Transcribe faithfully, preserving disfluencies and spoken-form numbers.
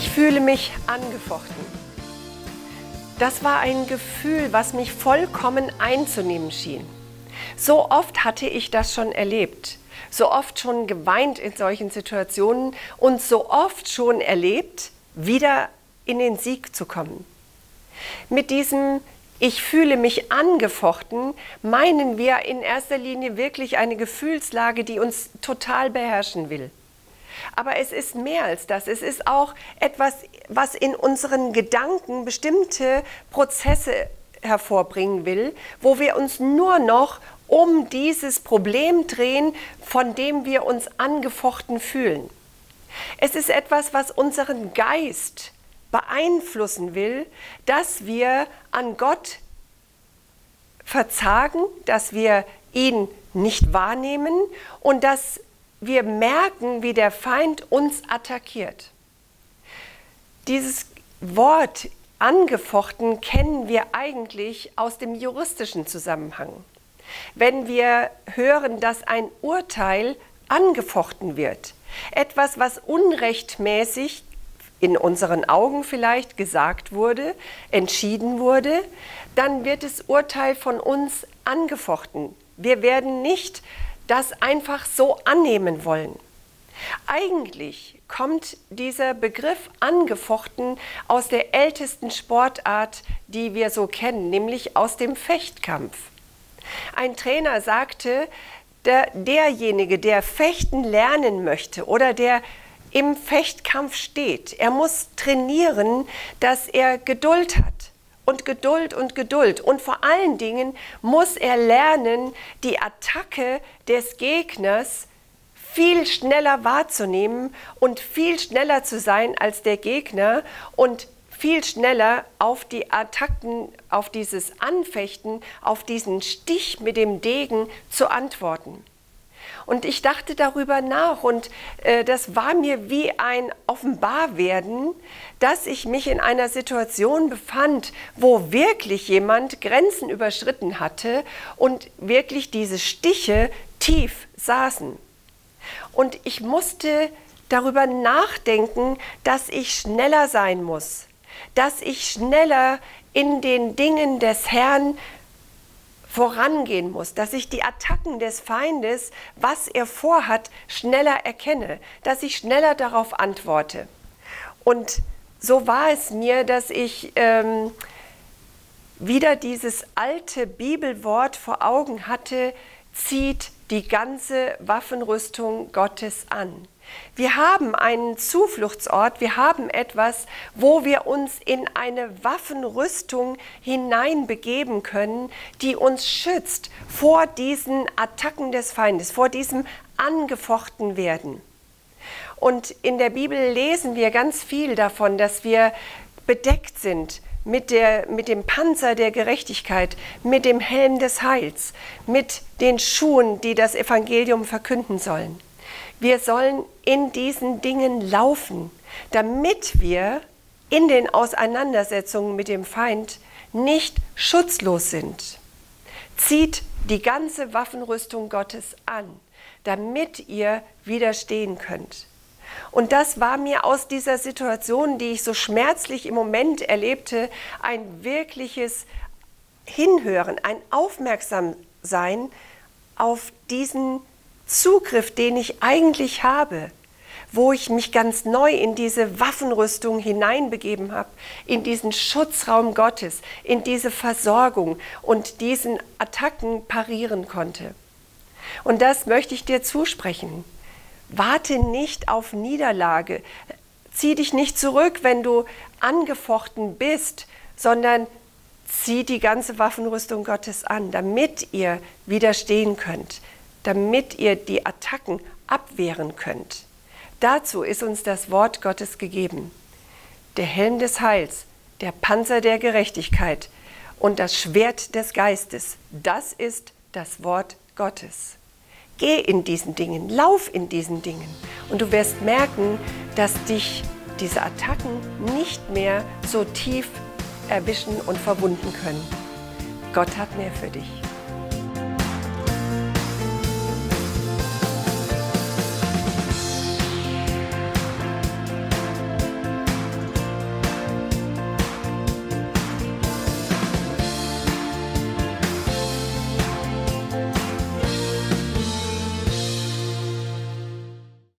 Ich fühle mich angefochten. Das war ein Gefühl, was mich vollkommen einzunehmen schien. So oft hatte ich das schon erlebt, so oft schon geweint in solchen Situationen und so oft schon erlebt, wieder in den Sieg zu kommen. Mit diesem Ich fühle mich angefochten meinen wir in erster Linie wirklich eine Gefühlslage, die uns total beherrschen will. Aber es ist mehr als das. Es ist auch etwas, was in unseren Gedanken bestimmte Prozesse hervorbringen will, wo wir uns nur noch um dieses Problem drehen, von dem wir uns angefochten fühlen. Es ist etwas, was unseren Geist beeinflussen will, dass wir an Gott verzagen, dass wir ihn nicht wahrnehmen und dass wir merken, wie der Feind uns attackiert. Dieses Wort angefochten kennen wir eigentlich aus dem juristischen Zusammenhang. Wenn wir hören, dass ein Urteil angefochten wird, etwas, was unrechtmäßig in unseren Augen vielleicht gesagt wurde, entschieden wurde, dann wird das Urteil von uns angefochten. Wir werden nicht das einfach so annehmen wollen. Eigentlich kommt dieser Begriff angefochten aus der ältesten Sportart, die wir so kennen, nämlich aus dem Fechtkampf. Ein Trainer sagte, der, derjenige, der fechten lernen möchte oder der im Fechtkampf steht, er muss trainieren, dass er Geduld hat. Und Geduld und Geduld. Und vor allen Dingen muss er lernen, die Attacke des Gegners viel schneller wahrzunehmen und viel schneller zu sein als der Gegner und viel schneller auf die Attacken, auf dieses Anfechten, auf diesen Stich mit dem Degen zu antworten. Und ich dachte darüber nach und äh, das war mir wie ein Offenbarwerden, dass ich mich in einer Situation befand, wo wirklich jemand Grenzen überschritten hatte und wirklich diese Stiche tief saßen. Und ich musste darüber nachdenken, dass ich schneller sein muss, dass ich schneller in den Dingen des Herrn vorangehen muss, dass ich die Attacken des Feindes, was er vorhat, schneller erkenne, dass ich schneller darauf antworte. Und so war es mir, dass ich ähm, wieder dieses alte Bibelwort vor Augen hatte, zieht die ganze Waffenrüstung Gottes an. Wir haben einen Zufluchtsort, wir haben etwas, wo wir uns in eine Waffenrüstung hineinbegeben können, die uns schützt vor diesen Attacken des Feindes, vor diesem angefochten werden. Und in der Bibel lesen wir ganz viel davon, dass wir bedeckt sind mit, der, mit dem Panzer der Gerechtigkeit, mit dem Helm des Heils, mit den Schuhen, die das Evangelium verkünden sollen. Wir sollen in diesen Dingen laufen, damit wir in den Auseinandersetzungen mit dem Feind nicht schutzlos sind. Zieht die ganze Waffenrüstung Gottes an, damit ihr widerstehen könnt. Und das war mir aus dieser Situation, die ich so schmerzlich im Moment erlebte, ein wirkliches Hinhören, ein Aufmerksamsein auf diesen Zugriff, den ich eigentlich habe, wo ich mich ganz neu in diese Waffenrüstung hineinbegeben habe, in diesen Schutzraum Gottes, in diese Versorgung und diesen Attacken parieren konnte. Und das möchte ich dir zusprechen. Warte nicht auf Niederlage, zieh dich nicht zurück, wenn du angefochten bist, sondern zieh die ganze Waffenrüstung Gottes an, damit ihr widerstehen könnt, damit ihr die Attacken abwehren könnt. Dazu ist uns das Wort Gottes gegeben. Der Helm des Heils, der Panzer der Gerechtigkeit und das Schwert des Geistes, das ist das Wort Gottes. Geh in diesen Dingen, lauf in diesen Dingen und du wirst merken, dass dich diese Attacken nicht mehr so tief erwischen und verwunden können. Gott hat mehr für dich.